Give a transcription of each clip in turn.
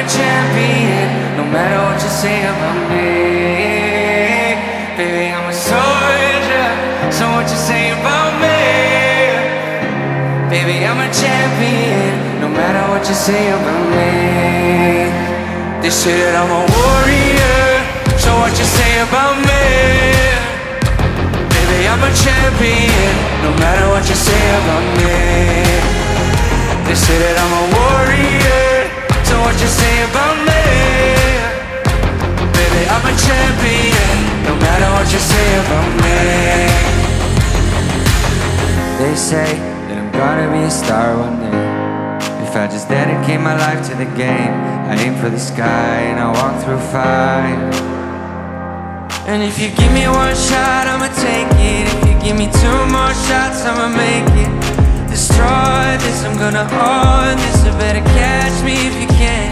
a champion, no matter what you say about me. Baby, I'm a soldier, so what you say about me? Baby, I'm a champion, no matter what you say about me. They say that I'm a warrior, so what you say about me? Baby, I'm a champion, no matter what you say about me. They say that I'm a warrior, so what you say about me? Baby, I'm a champion, no matter what you say about me. They say that I'm gonna be a star one day. If I just dedicate my life to the game, I aim for the sky and I walk through fire. And if you give me one shot, I'ma take it. If you give me two more shots, I'ma make it. Destroy this, I'm gonna own this. You better catch me if you can.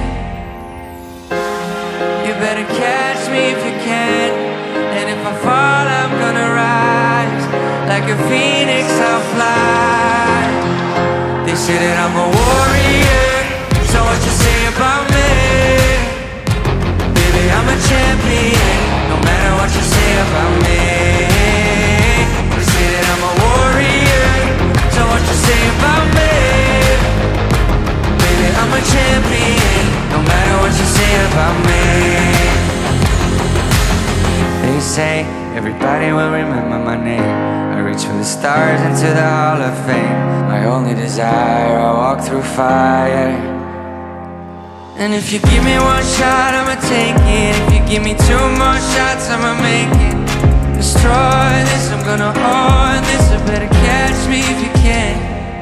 You better catch me if you can. And if I fall, I'm gonna rise. Like a phoenix, I'll fly. They say that I'm a warrior, so what you say about me? Baby, I'm a champion, no matter what you say about me. They say that I'm a warrior, so what you say about me? Baby, I'm a champion, no matter what you say about me. They say everybody will remember my name. I reach for the stars into the Hall of Fame. My only desire, I walk through fire. And if you give me one shot, I'ma take it. If you give me two more shots, I'ma make it. Destroy this, I'm gonna own this. You better catch me if you can.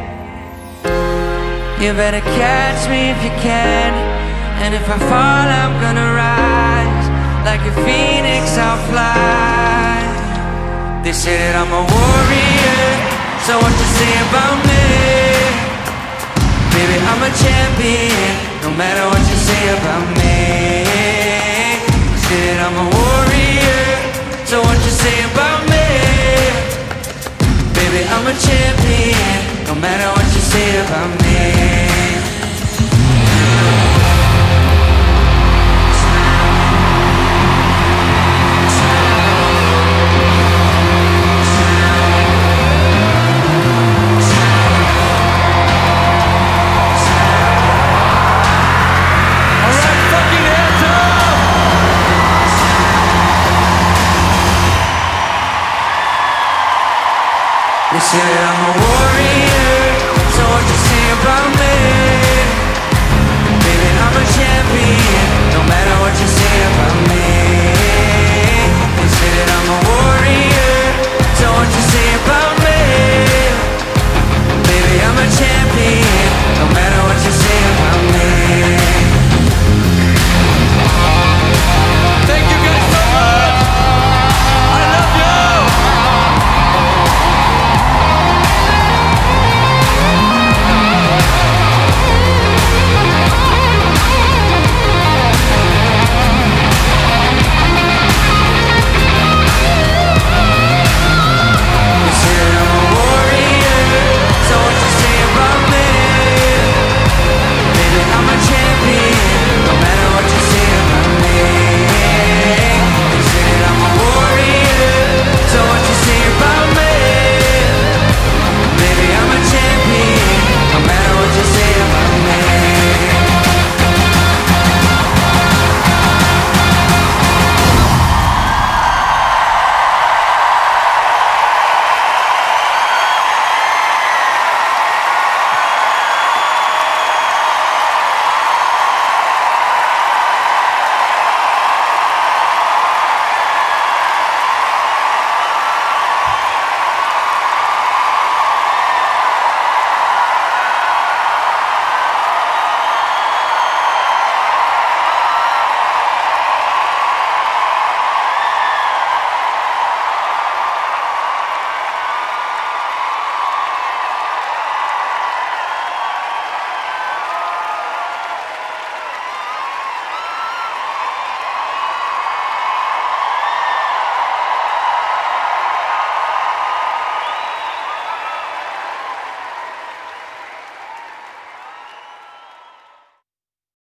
You better catch me if you can. And if I fall, I'm gonna rise. Like a phoenix, I'll fly. They say that I'm a warrior, so what you say about me? Baby, I'm a champion, no matter what you say about me. They say that I'm a warrior, so what you say about me? Baby, I'm a champion, no matter what you say about me. They say that I'm